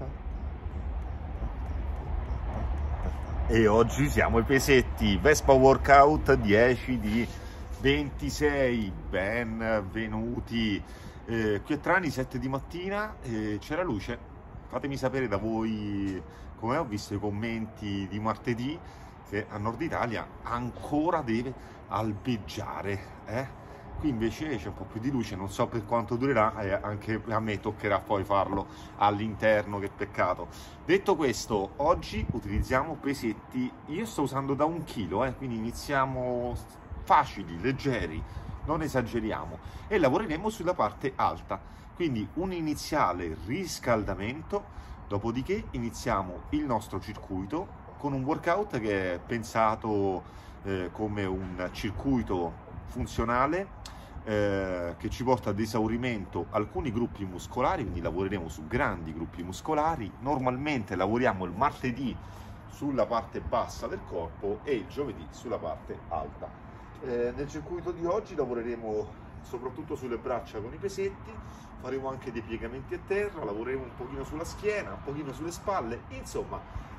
E oggi siamo ai pesetti, Vespa Workout 10 di 26, benvenuti. Qui a Trani 7 di mattina, c'è la luce, fatemi sapere da voi com'è. Ho visto i commenti di martedì che a Nord Italia ancora deve albeggiare. Qui invece c'è un po' più di luce, non so per quanto durerà, anche a me toccherà poi farlo all'interno, che peccato. Detto questo, oggi utilizziamo pesetti, io sto usando da 1 chilo, quindi iniziamo facili, leggeri, non esageriamo, e lavoreremo sulla parte alta, quindi un iniziale riscaldamento, dopodiché iniziamo il nostro circuito con un workout che è pensato come un circuito funzionale che ci porta ad esaurimento alcuni gruppi muscolari, quindi lavoreremo su grandi gruppi muscolari. Normalmente lavoriamo il martedì sulla parte bassa del corpo e il giovedì sulla parte alta. Nel circuito di oggi lavoreremo soprattutto sulle braccia con i pesetti, faremo anche dei piegamenti a terra, lavoreremo un pochino sulla schiena, un pochino sulle spalle, insomma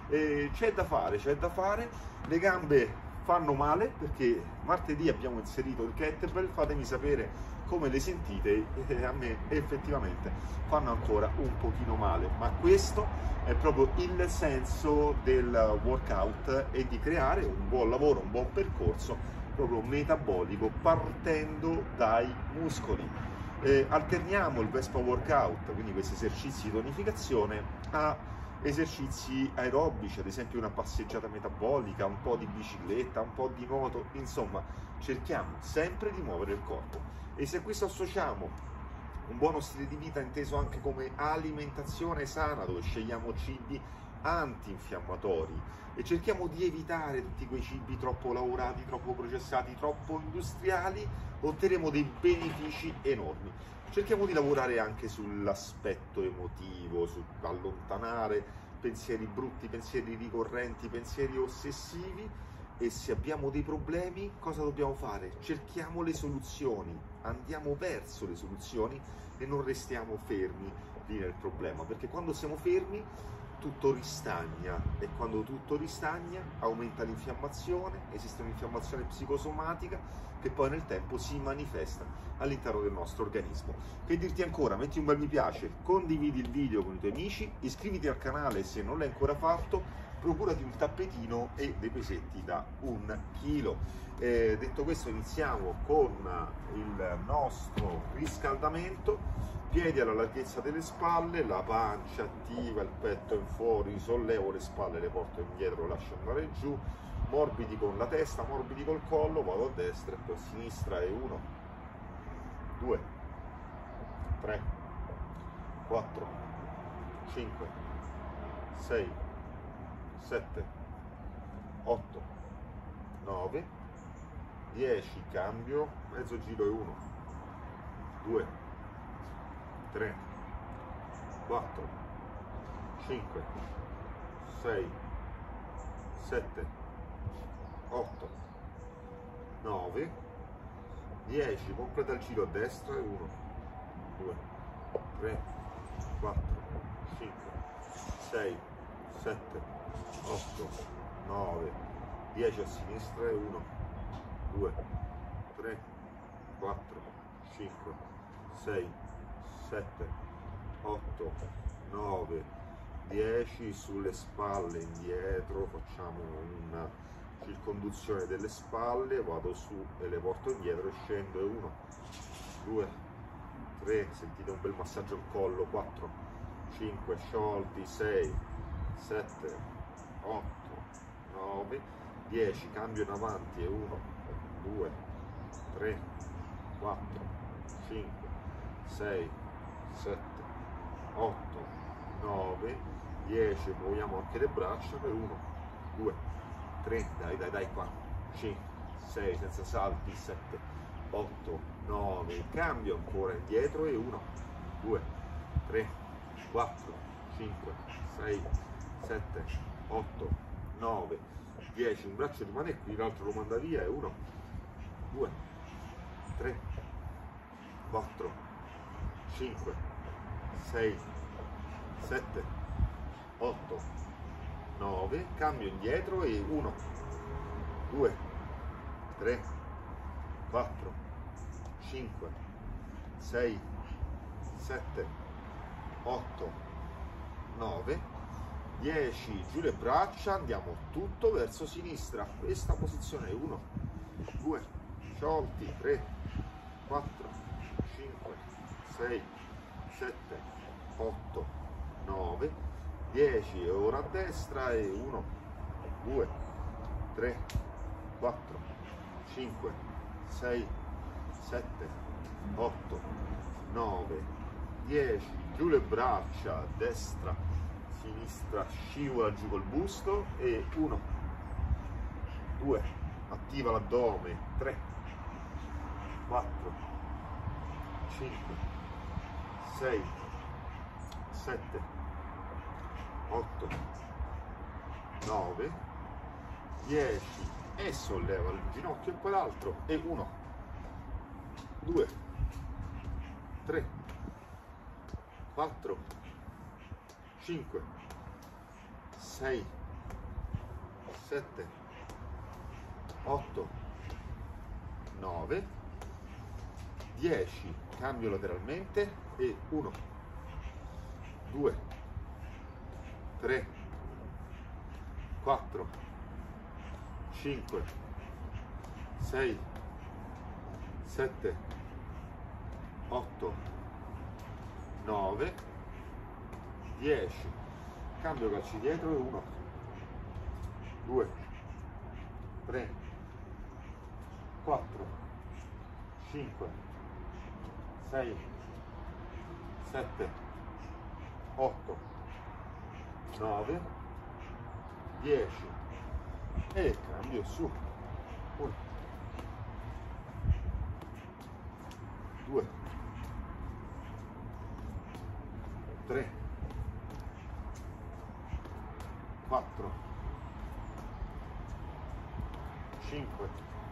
c'è da fare. Le gambe fanno male perché martedì abbiamo inserito il kettlebell, fatemi sapere come le sentite. A me effettivamente fanno ancora un pochino male, ma questo è proprio il senso del workout e di creare un buon lavoro, un buon percorso proprio metabolico partendo dai muscoli. Alterniamo il Vespa Workout, quindi questi esercizi di tonificazione, a esercizi aerobici, ad esempio una passeggiata metabolica, un po' di bicicletta, un po' di nuoto, insomma cerchiamo sempre di muovere il corpo. E se a questo associamo un buono stile di vita inteso anche come alimentazione sana, dove scegliamo cibi antinfiammatori e cerchiamo di evitare tutti quei cibi troppo lavorati, troppo processati, troppo industriali, otterremo dei benefici enormi. Cerchiamo di lavorare anche sull'aspetto emotivo, su allontanare pensieri brutti, pensieri ricorrenti, pensieri ossessivi, e se abbiamo dei problemi cosa dobbiamo fare? Cerchiamo le soluzioni, andiamo verso le soluzioni e non restiamo fermi lì nel problema, perché quando siamo fermi tutto ristagna, e quando tutto ristagna aumenta l'infiammazione, esiste un'infiammazione psicosomatica che poi nel tempo si manifesta all'interno del nostro organismo. Che dirti ancora? Metti un bel mi piace, condividi il video con i tuoi amici, iscriviti al canale se non l'hai ancora fatto, procurati un tappetino e dei pesetti da 1 chilo. Detto questo, iniziamo con il nostro riscaldamento. Piedi alla larghezza delle spalle, la pancia attiva, il petto in fuori, sollevo le spalle, le porto indietro, lascio andare giù, morbidi con la testa, morbidi col collo, vado a destra e poi a sinistra, e 1, 2, 3, 4, 5, 6, 7, 8, 9, 10, cambio, mezzo giro e 1, 2, 3, 4, 5, 6, 7, 8, 9, 10, completa il giro a destra e 1, 2, 3, 4, 5, 6, 7, 8, 9, 10 a sinistra e 1, 2, 3, 4, 5, 6, 7, 8, 9, 10, sulle spalle indietro, facciamo una circonduzione delle spalle, vado su e le porto indietro e scendo, e 1, 2, 3, sentite un bel massaggio al collo, 4, 5, sciolti, 6, 7, 8, 9, 10, cambio in avanti, e 1, 2, 3, 4, 5, 6, 7, 8, 9, 10, muoviamo anche le braccia, per 1, 2, 3, dai qua, 5, 6, senza salti, 7, 8, 9, cambio ancora indietro, e 1, 2, 3, 4, 5, 6, 7, 8, 9, 10, un braccio rimane qui, l'altro lo manda via, e 1, 2, 3, 4, 5, 6, 7, 8, 9, cambio indietro e 1, 2, 3, 4, 5, 6, 7, 8, 9, 10, giù le braccia, andiamo tutto verso sinistra, questa posizione è 1, 2, sciolti, 3, 4, 5, 6, 7, 8, 9, 10 e ora a destra e 1, 2, 3, 4, 5, 6, 7, 8, 9, 10, giù le braccia, destra, sinistra, scivola giù col busto e 1, 2, attiva l'addome, 3, 4, 5, 6, 7, 8, 9, 10 e solleva il ginocchio e poi l'altro e 1, 2, 3, 4, 5, 6, 7, 8, 9, 10, cambio lateralmente e 1, 2, 3, 4, 5, 6, 7, 8, 9, 10, cambio calci dietro e 1, 2, 3, 4, 5, 6, 7, 8, 9, 10 e cambio su 1, 2, 3, 4, 5,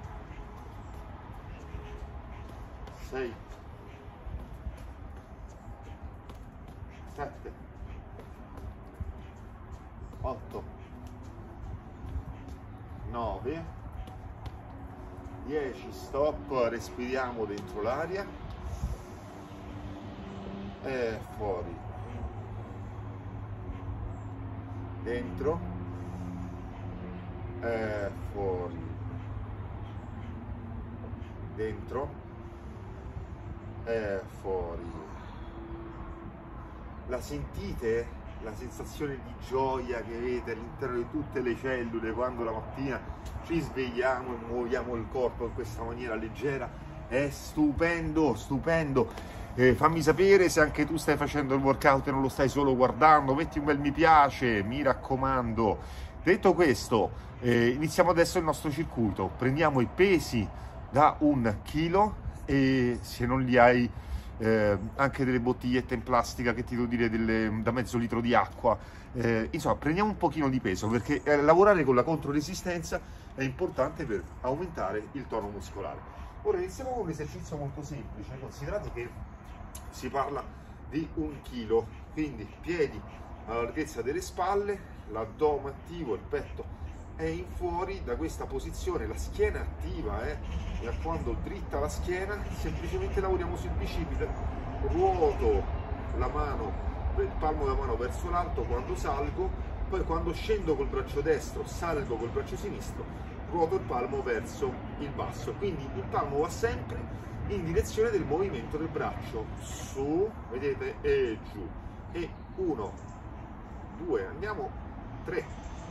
6, 7, 8, 9, 10, stop, respiriamo dentro l'aria e fuori, dentro e fuori, dentro e fuori. La sentite? La sensazione di gioia che avete all'interno di tutte le cellule quando la mattina ci svegliamo e muoviamo il corpo in questa maniera leggera? È stupendo, stupendo. Fammi sapere se anche tu stai facendo il workout e non lo stai solo guardando, metti un bel mi piace, mi raccomando. Detto questo, iniziamo adesso il nostro circuito. Prendiamo i pesi da 1 chilo e se non li hai anche delle bottigliette in plastica, che ti devo dire, da mezzo litro di acqua, insomma prendiamo un pochino di peso perché lavorare con la controresistenza è importante per aumentare il tono muscolare. Ora iniziamo con un esercizio molto semplice, considerate che si parla di 1 chilo, quindi piedi alla larghezza delle spalle, l'addome attivo, il petto è in fuori da questa posizione, la schiena è attiva, mi raccomando, dritta la schiena, semplicemente lavoriamo sul bicipite, ruoto la mano, il palmo della mano verso l'alto quando salgo, poi quando scendo col braccio destro, salgo col braccio sinistro, ruoto il palmo verso il basso, quindi il palmo va sempre in direzione del movimento del braccio, su, vedete, e giù, e 1, 2, andiamo, 3,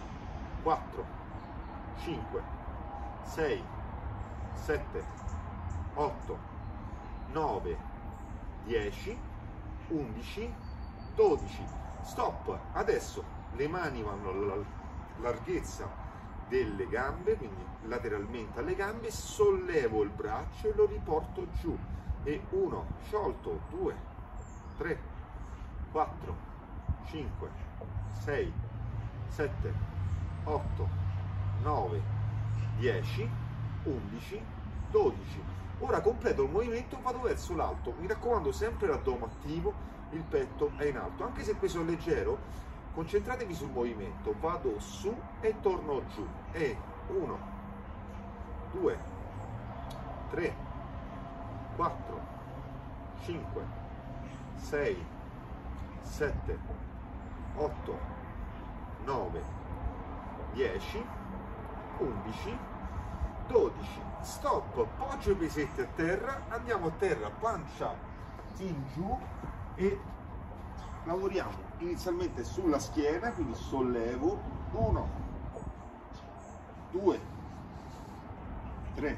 4, 5, 6, 7, 8, 9, 10, 11, 12, stop. Adesso le mani vanno alla larghezza delle gambe, quindi lateralmente alle gambe, sollevo il braccio e lo riporto giù e 1, sciolto, 2, 3, 4, 5, 6, 7, 8, 9, 10, 11, 12. Ora completo il movimento, vado verso l'alto, mi raccomando sempre l'addome attivo, il petto è in alto, anche se peso è leggero, Concentratevi sul movimento, vado su e torno giù. E 1, 2, 3, 4, 5, 6, 7, 8, 9, 10, 11, 12. Stop, poggio i pesetti a terra, andiamo a terra, pancia in giù e lavoriamo inizialmente sulla schiena, quindi sollevo 1, 2, 3,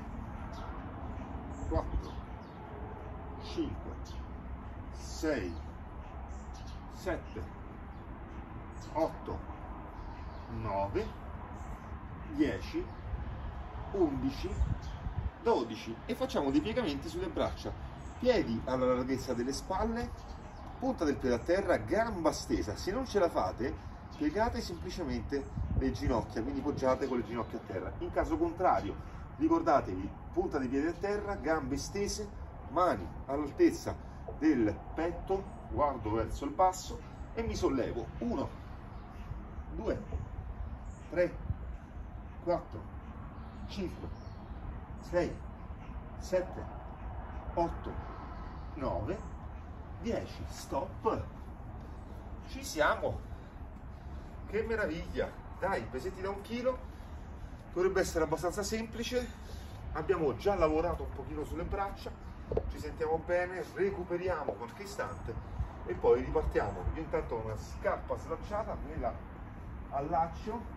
4, 5, 6, 7, 8, 9, 10, 11, 12 e facciamo dei piegamenti sulle braccia, piedi alla larghezza delle spalle, punta del piede a terra, gamba stesa. Se non ce la fate, piegate semplicemente le ginocchia, quindi poggiate con le ginocchia a terra. In caso contrario, ricordatevi, punta dei piedi a terra, gambe stese, mani all'altezza del petto, guardo verso il basso e mi sollevo. 1, 2, 3, 4, 5, 6, 7, 8, 9, 10. Stop. Ci siamo. Che meraviglia. Dai, pesetti da 1 chilo. Dovrebbe essere abbastanza semplice. Abbiamo già lavorato un pochino sulle braccia. Ci sentiamo bene. Recuperiamo qualche istante e poi ripartiamo. Io intanto ho una scarpa slacciata, me la allaccio.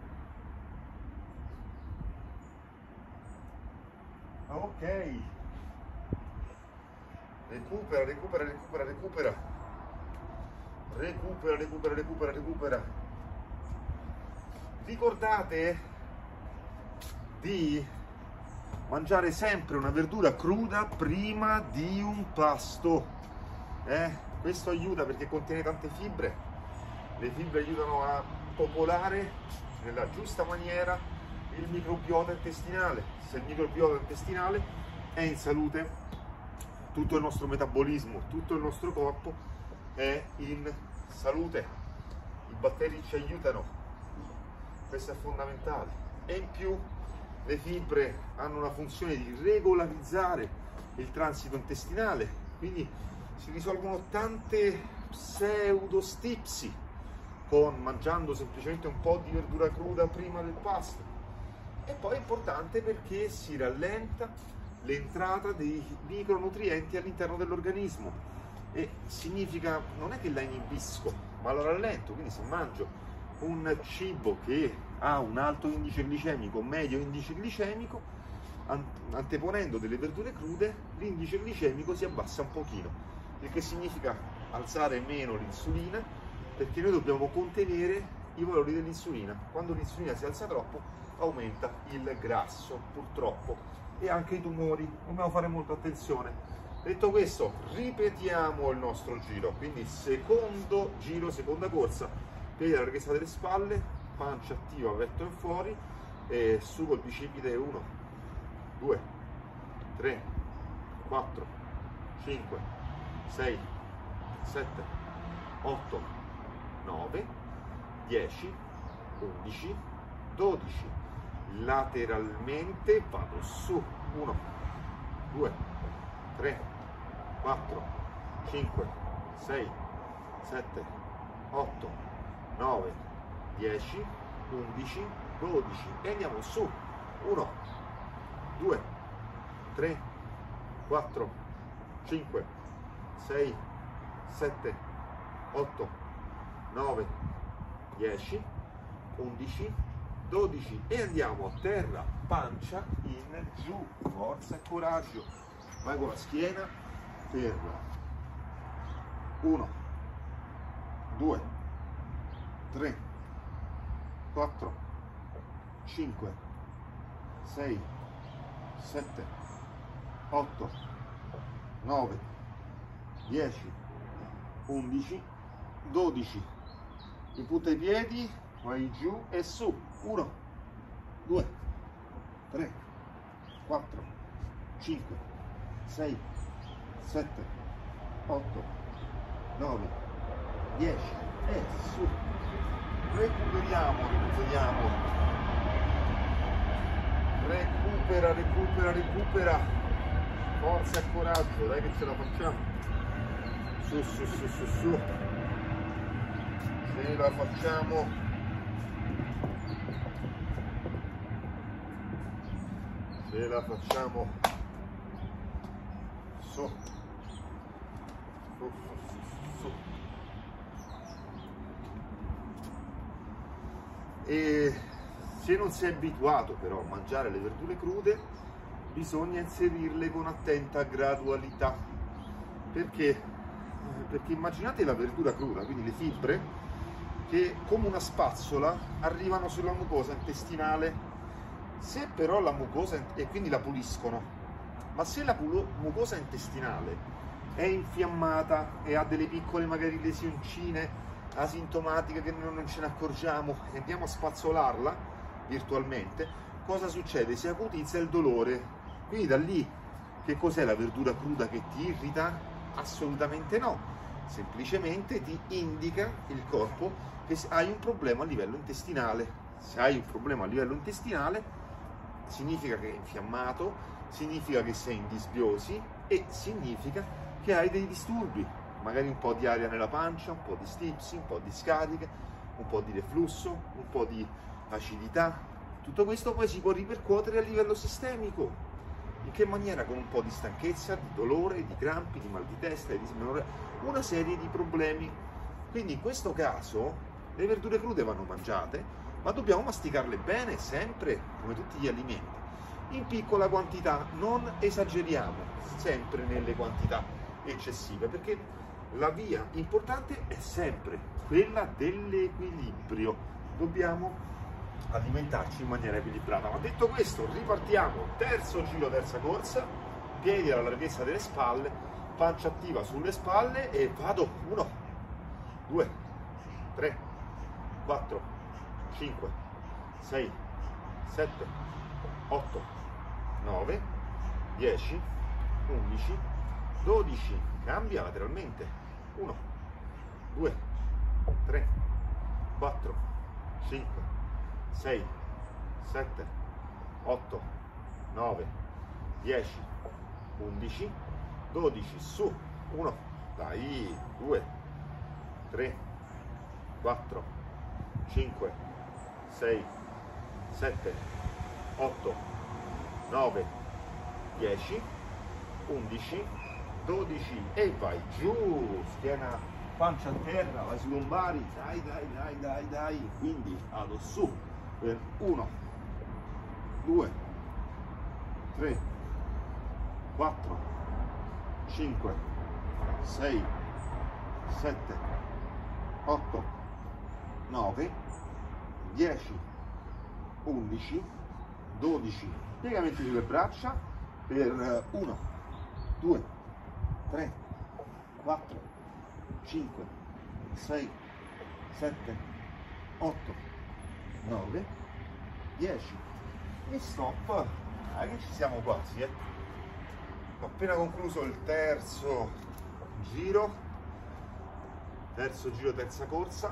Ok, recupera, recupera, recupera, recupera, recupera, recupera, recupera, recupera. Ricordate di mangiare sempre una verdura cruda prima di un pasto, questo aiuta perché contiene tante fibre. Le fibre aiutano a popolare nella giusta maniera il microbiota intestinale. Se il microbiota intestinale è in salute, tutto il nostro metabolismo, tutto il nostro corpo è in salute. I batteri ci aiutano, questo è fondamentale. E in più le fibre hanno una funzione di regolarizzare il transito intestinale, quindi si risolvono tante pseudostipsi con mangiando semplicemente un po' di verdura cruda prima del pasto. E poi è importante perché si rallenta l'entrata dei micronutrienti all'interno dell'organismo e significa, non è che la inibisco, ma la rallento. Quindi se mangio un cibo che ha un alto indice glicemico, medio indice glicemico, anteponendo delle verdure crude, l'indice glicemico si abbassa un pochino, il che significa alzare meno l'insulina, perché noi dobbiamo contenere i valori dell'insulina. Quando l'insulina si alza troppo aumenta il grasso, purtroppo, e anche i tumori. Dobbiamo fare molta attenzione. Detto questo, ripetiamo il nostro giro, quindi secondo giro, seconda corsa, piedi alla larghezza delle spalle, pancia attiva, petto in fuori e su col bicipite. 1, 2, 3, 4, 5, 6, 7, 8, 9, 10, 11, 12. Lateralmente vado su. 1, 2, 3, 4, 5, 6, 7, 8, 9, 10, 11, 12 e andiamo su. 1, 2, 3, 4, 5, 6, 7, 8, 9, 10, 11, 12 e andiamo a terra, pancia in giù, forza e coraggio. Vai con la schiena, ferma. 1, 2, 3, 4, 5, 6, 7, 8, 9, 10, 11, 12. In punta ai piedi, vai giù e su. 1, 2, 3, 4, 5, 6, 7, 8, 9, 10 e su. recuperiamo, recupera, forza e coraggio, dai che ce la facciamo, su, ce la facciamo, su. E se non sei abituato però a mangiare le verdure crude, bisogna inserirle con attenta gradualità. Perché immaginate la verdura cruda, quindi le fibre che come una spazzola arrivano sulla mucosa intestinale. Se però la mucosa, e quindi la puliscono, ma se la mucosa intestinale è infiammata e ha delle piccole magari lesioncine asintomatiche che noi non ce ne accorgiamo e andiamo a spazzolarla virtualmente, cosa succede? Si acutizza il dolore. Quindi da lì, che cos'è la verdura cruda che ti irrita? Assolutamente no, semplicemente ti indica il corpo che hai un problema a livello intestinale. Se hai un problema a livello intestinale significa che è infiammato, significa che sei in disbiosi e significa che hai dei disturbi, magari un po' di aria nella pancia, un po' di stipsi, un po' di scariche, un po' di reflusso, un po' di acidità. Tutto questo poi si può ripercuotere a livello sistemico. In che maniera? Con un po' di stanchezza, di dolore, di crampi, di mal di testa, di dismenorrea, una serie di problemi. Quindi in questo caso le verdure crude vanno mangiate, ma dobbiamo masticarle bene, sempre, come tutti gli alimenti, in piccola quantità, non esageriamo sempre nelle quantità eccessive, perché la via importante è sempre quella dell'equilibrio. Dobbiamo alimentarci in maniera equilibrata. Ma detto questo, ripartiamo, terzo giro, terza corsa, piedi alla larghezza delle spalle, pancia attiva sulle spalle e vado. 1, 2, 3, 4, 5, 6, 7, 8, 9, 10, 11, 12, cambia lateralmente, 1, 2, 3, 4, 5, 6, 7, 8, 9, 10, 11, 12, su, 1, dai, 2, 3, 4, 5, 6, 7, 8, 9, 10, 11, 12 e vai giù, schiena, pancia a terra, vai sui lombari, dai, quindi vado su per 1, 2, 3, 4, 5, 6, 7, 8, 9, 10, 11, 12, piegamenti sulle braccia per 1, 2, 3, 4, 5, 6, 7, 8, 9, 10 e stop. Che ci siamo quasi, ho appena concluso il terzo giro, terza corsa.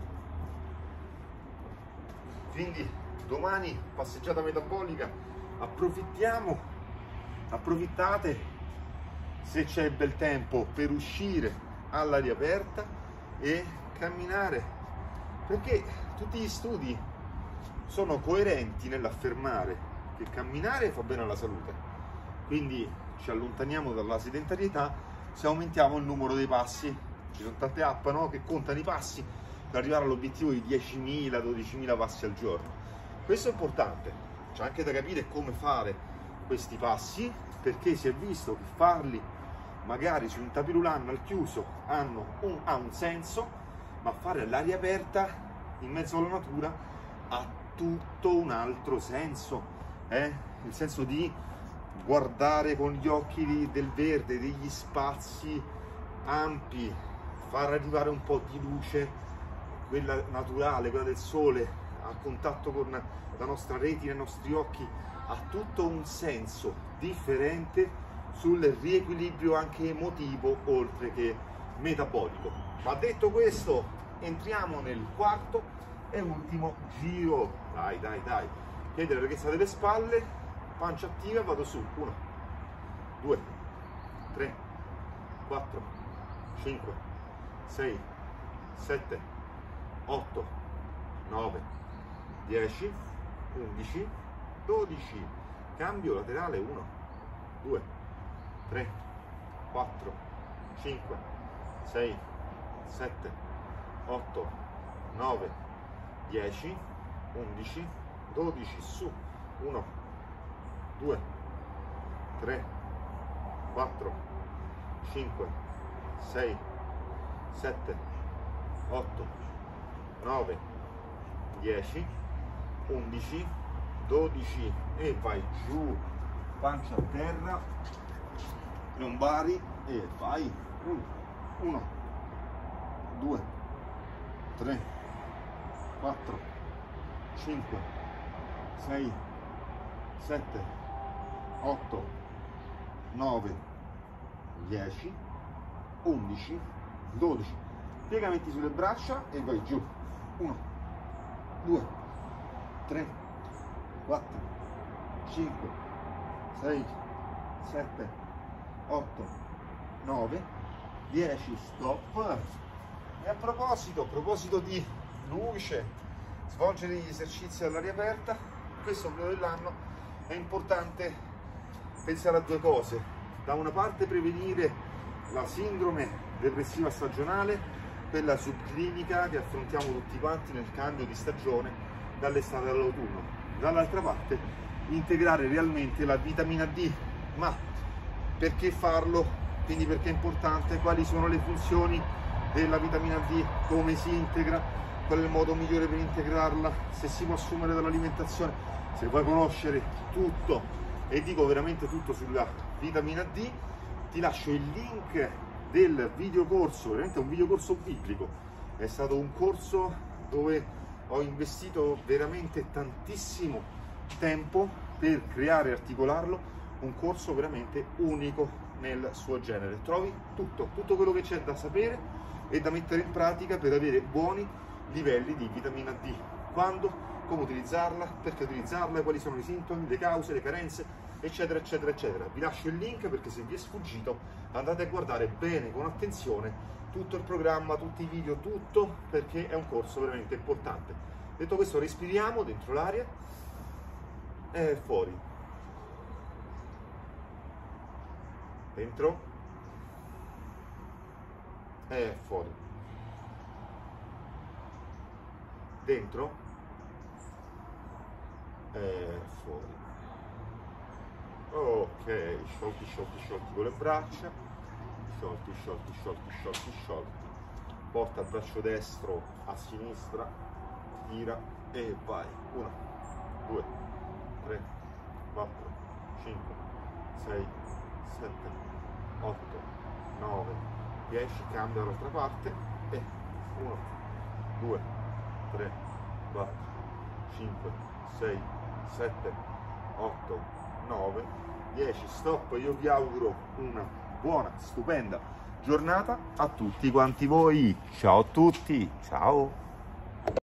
Quindi domani passeggiata metabolica, approfittate se c'è bel tempo per uscire all'aria aperta e camminare, perché tutti gli studi sono coerenti nell'affermare che camminare fa bene alla salute. Quindi ci allontaniamo dalla sedentarietà se aumentiamo il numero dei passi. Ci sono tante app, no, che contano i passi per arrivare all'obiettivo di 10.000, 12.000 passi al giorno. Questo è importante, c'è anche da capire come fare questi passi, perché si è visto che farli magari su un tapirulan al chiuso ha un senso, ma fare all'aria aperta in mezzo alla natura ha tutto un altro senso, il senso di guardare con gli occhi del verde, degli spazi ampi, far arrivare un po' di luce, quella naturale, quella del sole, a contatto con la nostra retina, i nostri occhi, ha tutto un senso differente sul riequilibrio anche emotivo oltre che metabolico. Ma detto questo, entriamo nel quarto e ultimo giro. Dai, dai, dai. Piede larghezza delle spalle, pancia attiva, vado su. 1, 2, 3, 4, 5, 6, 7, 8, 9, 10, 11, 12. Cambio laterale. 1, 2, 3, 4, 5, 6, 7, 8, 9, 10, 11, 12, su. 1, 2, 3, 4, 5, 6, 7, 8, 9, 10, 11, 12 e vai giù, pancia a terra, lombari e vai. 1, 2, 3, 4, 5, 6, 7, 8, 9, 10, 11, 12. Piegamenti sulle braccia e vai giù. 1, 2, 3, 4, 5, 6, 7, 8, 9, 10. Stop. E a proposito di luce, svolgere gli esercizi all'aria aperta, in questo periodo dell'anno è importante pensare a due cose. Da una parte prevenire la sindrome depressiva stagionale, quella subclinica che affrontiamo tutti quanti nel cambio di stagione dall'estate all'autunno. Dall'altra parte integrare realmente la vitamina D. Ma perché farlo? Quindi perché è importante? Quali sono le funzioni della vitamina D? Come si integra? Qual è il modo migliore per integrarla? Se si può assumere dall'alimentazione? Se vuoi conoscere tutto, e dico veramente tutto sulla vitamina D, ti lascio il link del videocorso, veramente un videocorso biblico. È stato un corso dove ho investito veramente tantissimo tempo per creare e articolarlo, un corso veramente unico nel suo genere. Trovi tutto quello che c'è da sapere e da mettere in pratica per avere buoni livelli di vitamina D. Quando, come utilizzarla, perché utilizzarla, quali sono i sintomi, le cause, le carenze, eccetera eccetera eccetera. Vi lascio il link perché se vi è sfuggito andate a guardare bene, con attenzione, tutto il programma, tutti i video, tutto, perché è un corso veramente importante. Detto questo, respiriamo dentro l'aria e fuori. Dentro e fuori. Dentro e fuori. Ok, sciolti con le braccia, sciolti. Porta il braccio destro a sinistra, tira e vai. 1, 2, 3, 4, 5, 6, 7, 8, 9, 10. Cambia dall'altra parte e 1, 2, 3, 4, 5, 6, 7, 8, 9, 10. Stop. Io vi auguro una buona, stupenda giornata a tutti quanti voi. Ciao a tutti, ciao.